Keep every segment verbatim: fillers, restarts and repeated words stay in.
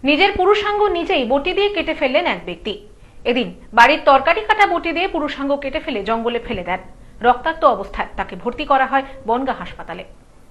নিজের পুরুষাঙ্গ নিজেই বটি দিয়ে কেটে ফেললেন এক ব্যক্তি। এদিন বাড়ির তরকারি কাটা বটি দিয়ে পুরুষাঙ্গ কেটে ফেলে জঙ্গলে ফেলে দেন। রক্তাক্ত অবস্থায় তাকে ভর্তি করা হয় বনগাঁ হাসপাতালে।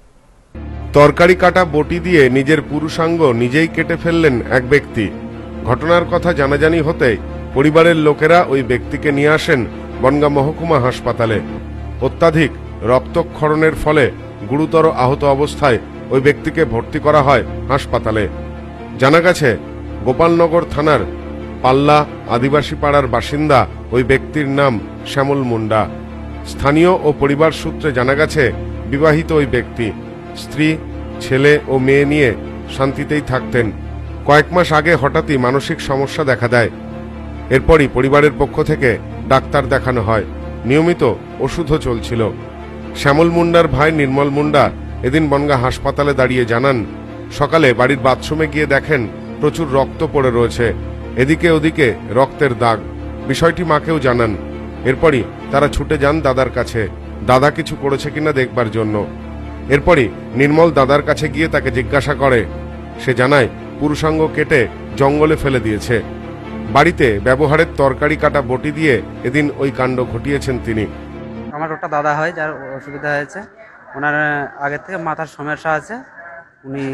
তরকারি কাটা বটি দিয়ে নিজের পুরুষাঙ্গ নিজেই কেটে ফেললেন এক ব্যক্তি। ঘটনার কথা জানাজানি হতে পরিবারের লোকেরা ওই ব্যক্তিকে নিয়ে আসেন বনগাঁ মহকুমা হাসপাতালে। অত্যাধিক রক্তক্ষরণের ফলে গুরুতর আহত অবস্থায় ওই ব্যক্তিকে ভর্তি করা হয় হাসপাতালে। জানা গেছে, গোপালনগর থানার পাল্লা আদিবাসী পাড়ার বাসিন্দা ওই ব্যক্তির নাম শ্যামল মুন্ডা। স্থানীয় ও পরিবার সূত্রে জানা গেছে, বিবাহিত ওই ব্যক্তি স্ত্রী, ছেলে ও মেয়ে নিয়ে শান্তিতেই থাকতেন। কয়েক মাস আগে হঠাৎই মানসিক সমস্যা দেখা দেয়। এরপরই পরিবারের পক্ষ থেকে ডাক্তার দেখানো হয়, নিয়মিত ওষুধও চলছিল। শ্যামল মুন্ডার ভাই নির্মল মুন্ডা এদিন বনগাঁ হাসপাতালে দাঁড়িয়ে জানান, সকালে বাড়ির বাথরুমে গিয়ে দেখেন প্রচুর রক্ত পড়ে রয়েছে, এদিকে ওদিকে রক্তের দাগ। বিষয়টি মাকেও জানান। এরপরই তারা ছুটে যান দাদার কাছে, দাদা কিছু করেছে কিনা দেখবার জন্য। এরপরই নির্মল দাদার কাছে গিয়ে তাকে জিজ্ঞাসা করে। সে জানায় পুরুষাঙ্গ কেটে জঙ্গলে ফেলে দিয়েছে। বাড়িতে ব্যবহারের তরকারি কাটা বটি দিয়ে এদিন ওই কাণ্ড ঘটিয়েছেন তিনি। আমার ওটা দাদা হয়, যার অসুবিধা হয়েছে, ওনার আগের থেকে মাথার সমস্যা আছে। উনি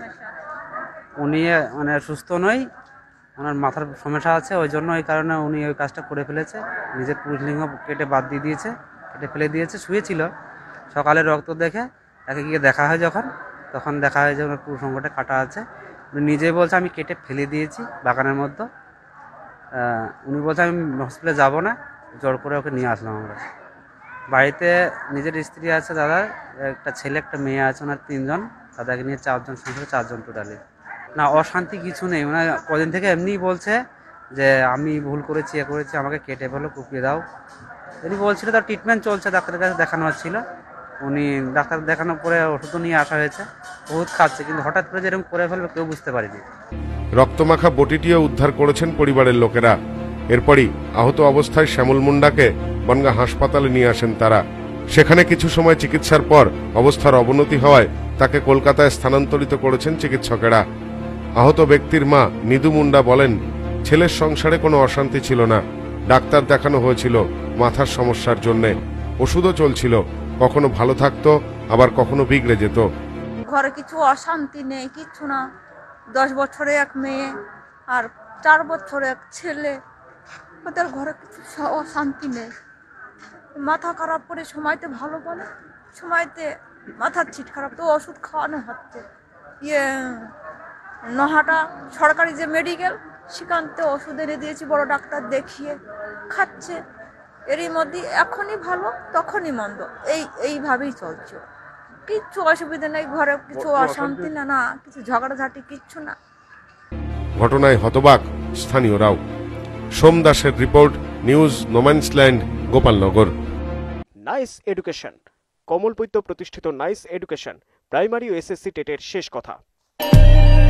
উনি মানে সুস্থ নয়, ওনার মাথার সমস্যা আছে, ওই জন্য ওই কারণে উনি ওই কাজটা করে ফেলেছে। নিজের পুরুষলিঙ্গ কেটে বাদ দিয়ে দিয়েছে, কেটে ফেলে দিয়েছে। শুয়েছিল, সকালে রক্ত দেখে তাকে গিয়ে দেখা হয়, যখন তখন দেখা হয় যে ওনার পুরুষাঙ্গটা কাটা আছে। উনি নিজেই বলছে আমি কেটে ফেলে দিয়েছি বাগানের মধ্যে। উনি বলছে আমি হসপিটালে যাব না, জোর করে ওকে নিয়ে আসলাম আমরা। বাড়িতে নিজের স্ত্রী আছে, দাদার একটা ছেলে একটা মেয়ে আছে, ওনার তিনজন, দাদাকে নিয়ে চারজন, সংসারে চারজন টোটালি। না, অশান্তি কিছু নেই। ওনার কদিন থেকে এমনিই বলছে যে আমি ভুল করেছি, এ করেছি, আমাকে কেটে ফেলো, কুপিয়ে দাও। উনি বলছিল তার ট্রিটমেন্ট চলছে, ডাক্তারের কাছে দেখানো হচ্ছিল। উনি ডাক্তার দেখানোর পরে ওষুধও নিয়ে আসা হয়েছে, ওষুধ খাচ্ছে, কিন্তু হঠাৎ করে যেরকম করে ফেলবে কেউ বুঝতে পারেনি। রক্তমাখা বটিটিও উদ্ধার করেছেন পরিবারের লোকেরা। এরপরই আহত অবস্থায় শ্যামল মুন্ডাকে বনগাঁ হাসপাতালে নিয়ে আসেন তারা। সেখানে কিছু সময় চিকিৎসার পর অবস্থার অবনতি হওয়ায় তাকে কলকাতায় স্থানান্তরিত করেছেন চিকিৎসকেরা। আহত ব্যক্তির মা নিদু মুন্ডা বলেন, ছেলের সংসারে কোনো অশান্তি ছিল না। ডাক্তার দেখানো হয়েছিল মাথার সমস্যার জন্যে, ওষুধও চলছিল। কখনো ভালো থাকতো, আবার কখনো বিগড়ে যেত। ঘরে কিছু অশান্তি নেই, কিচ্ছু না। দশ বছরে এক মেয়ে আর চার বছরে এক ছেলে, ওদের ঘরে কিছু অশান্তি নেই। মাথা খারাপ করে সময়তে ভালো বলে, সময়তে মাথার ছিট খারাপ, তো ওষুধ খাওয়ানো হচ্ছে। ইয়ে নহাটা সরকারি যে মেডিকেল, সেখানতে ওষুধ এনে দিয়েছি, বড় ডাক্তার দেখিয়ে খাচ্ছে। এরই মধ্যে এখনই ভালো তখনই মন্দ, এই এইভাবেই চলছে। কিচ্ছু অসুবিধা নেই, ঘরে কিছু অশান্তি না, না কিছু ঝগড়াঝাটি, কিচ্ছু না। ঘটনায় হতবাক স্থানীয়রাও। সোম দাসের report, news no man's land, Gopalnagar. Nice Education, কমলপৈত্য প্রতিষ্ঠিত নাইস এডুকেশন প্রাইমারি ও এসএসসি টেটের শেষ কথা।